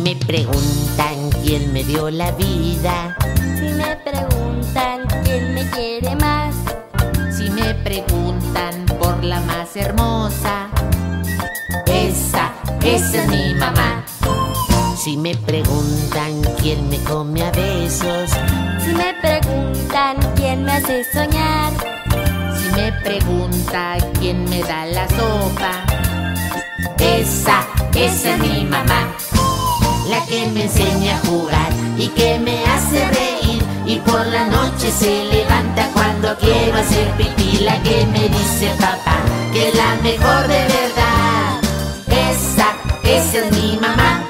me preguntan quién me dio la vida, Si me preguntan quién me quiere más, si me preguntan por la más hermosa, esa es mi mamá. Si me preguntan quién me come a besos, si me preguntan quién me hace soñar, si me pregunta quién me da la sopa, esa es mi mamá. La que me enseña a jugar y que me hace reír, y por la noche se levanta cuando quiero hacer pipí. La que me dice papá, que es la mejor de verdad, esa es mi mamá.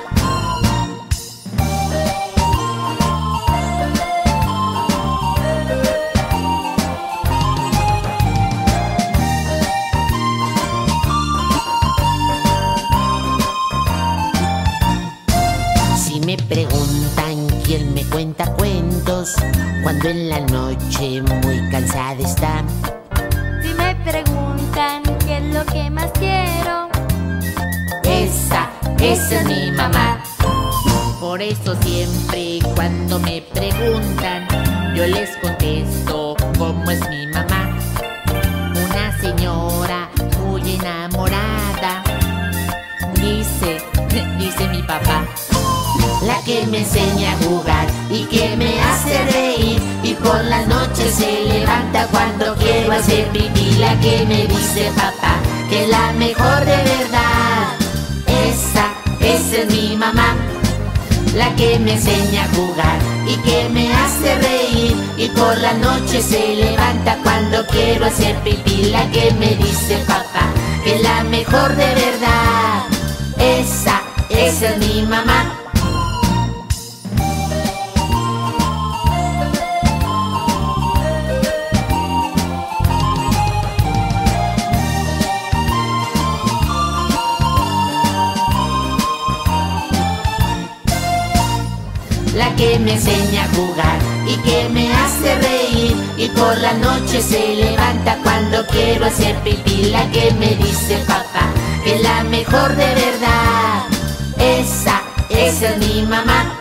Si me preguntan quién me cuenta cuentos cuando en la noche muy cansada está, si me preguntan qué es lo que más quiero, esa es mi mamá. Por eso siempre cuando me preguntan, yo les contesto cómo es mi mamá. Una señora muy enamorada, dice mi papá. La que me enseña a jugar y que me hace reír, y por la noche se levanta cuando quiero hacer pipí. La que me dice papá, que es la mejor de verdad, esa es mi mamá. La que me enseña a jugar y que me hace reír, y por la noche se levanta cuando quiero hacer pipí. La que me dice papá, que es la mejor de verdad, esa es mi mamá. La que me enseña a jugar y que me hace reír, y por la noche se levanta cuando quiero hacer pipí. La que me dice papá, que es la mejor de verdad, esa es mi mamá.